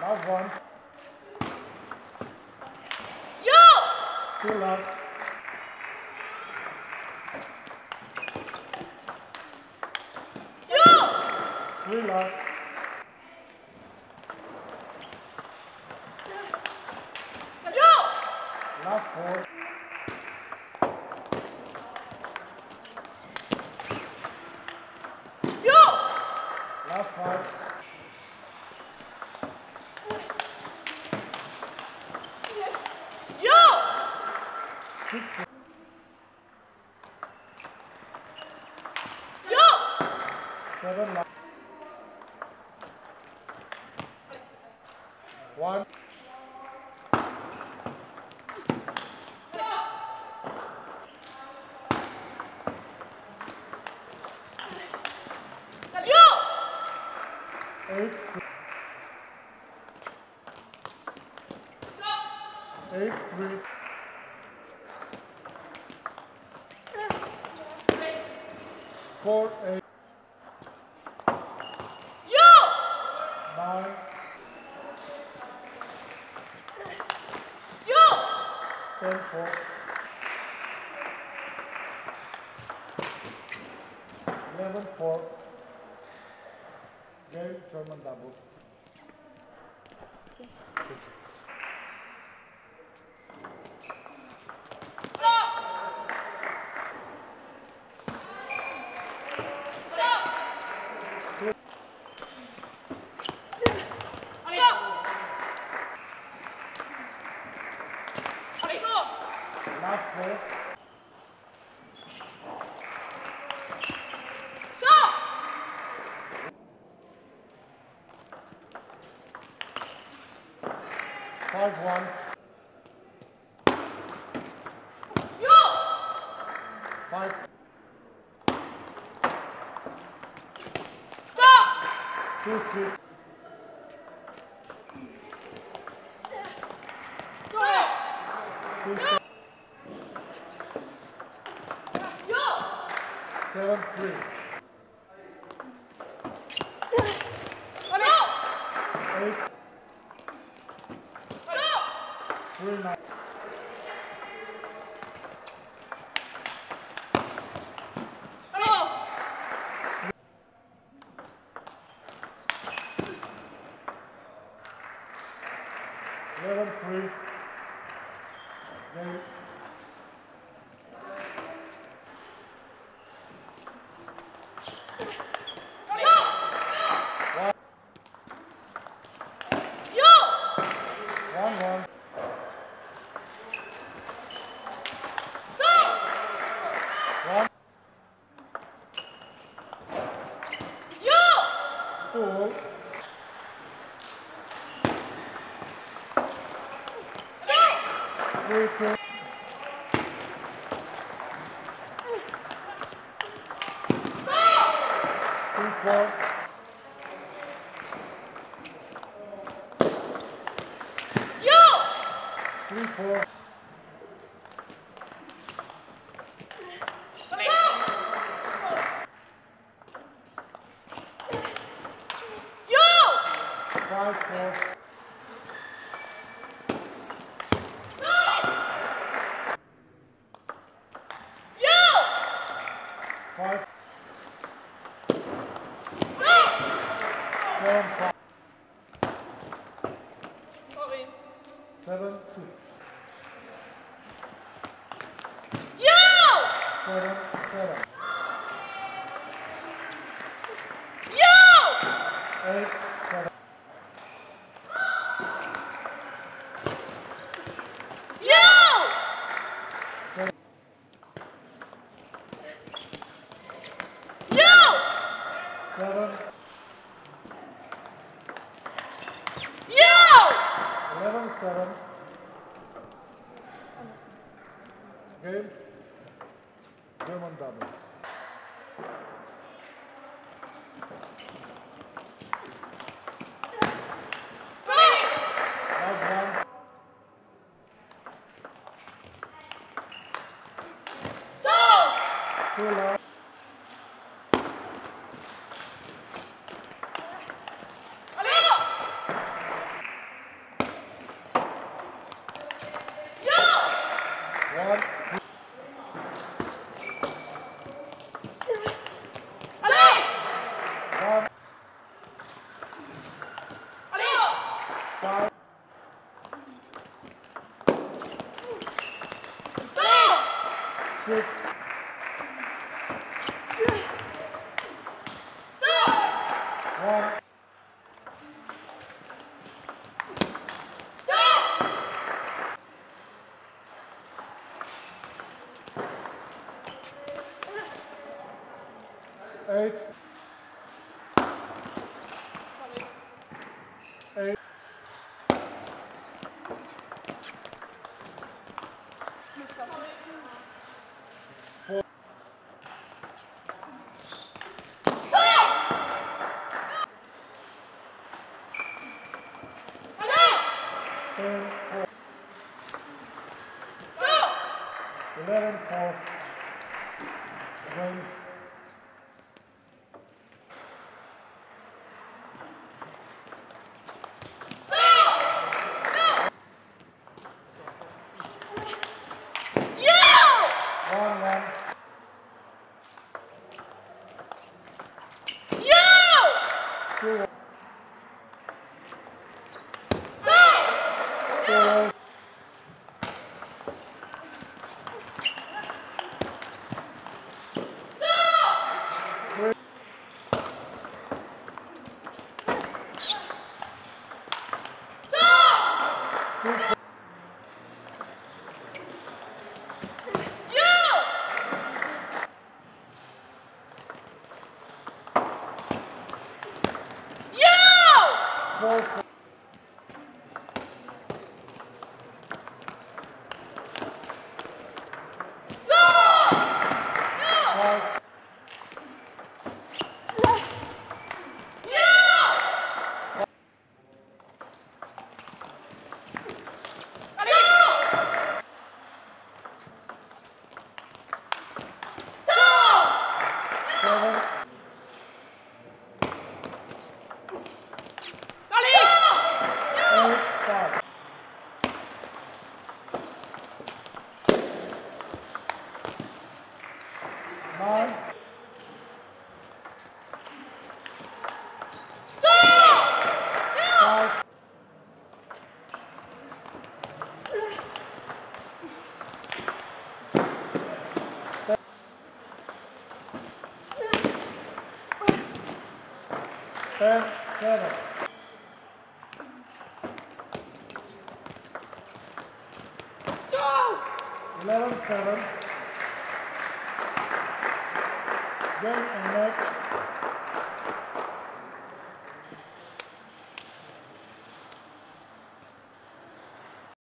Love one. Yo! Two love. Yo! Three love. Yo! Love four. Yo! Love five. Yo! Six. Yo! Seven love. One. Yo! Eight. Eight, three. Four, eight. Yo! Nine. Yo! 10, four. 11, four. Game, German double. Last four. Five, one. Yo! Five. Stop! Two, six. Stop! Two, six. Yo! 7, 3. Stop! 8, Stop! 3, 9. Stop! 11, 3. Game. Yo! 1, 1. Stop! 1, Yo! 2. Stop! 3, 2. 2, 4. Yo! 3, 4. Yo! 5, 4. Yo! 5, Stop! 7, 5. Sorry. 7, 6. Yo! 7, 7. Yo! 8, 7. Yo! 7, Yo! 7. Yo! 11, 7. Game. German double. Love one. Stop! 2 love. One. Eight. Eight. Four. Ten, four. 11, 4. Win. One, one. Two, one. Four. Three. Two. Four. Five. Seven. 8, 5. Nine. 5. 10, 7. 11, 7. Game and next.